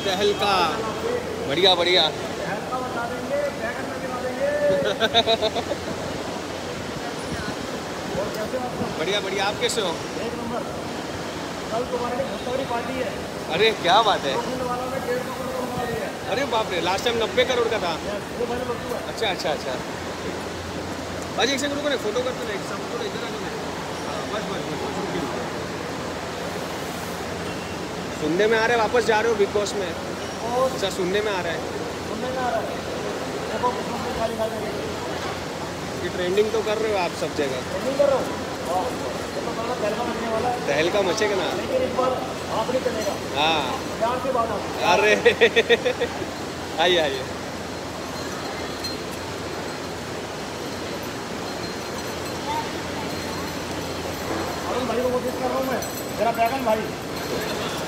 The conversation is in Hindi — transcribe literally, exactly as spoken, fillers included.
तहलका, बढ़िया बढ़िया। बढ़िया बढ़िया। आप कैसे हो? एक नंबर। कल तुम्हारे लिए बहुत बड़ी पार्टी है। अरे क्या बात है। है। अरे बाप रे, लास्ट टाइम नब्बे करोड़ का था। वो मैंने बता। अच्छा अच्छा अच्छा। भाजी एक सेकंड रुको ना, फोटो करते ना एक साथ। थोड़ा इधर आ जाओ। हाँ बस बस बस बस रुकिए। सुनने में आ रहा है वापस जा रहे हो बिग बॉस में? अच्छा सुनने में आ रहा है। सुनने में आ रहा है। देखो खाली खाली ये ट्रेंडिंग तो कर रहे हो आप सब जगह। ट्रेंडिंग कर रहे हो। तो तहलका मचने वाला है। तहलका मचेगा ना। लेकिन इस बार आप नहीं चलेगा। हाँ प्यार के बाद आप। अरे आइए आइए। अरुण भाई को कोशिश कर रहा हूँ मैं, जरा बैगन भाई।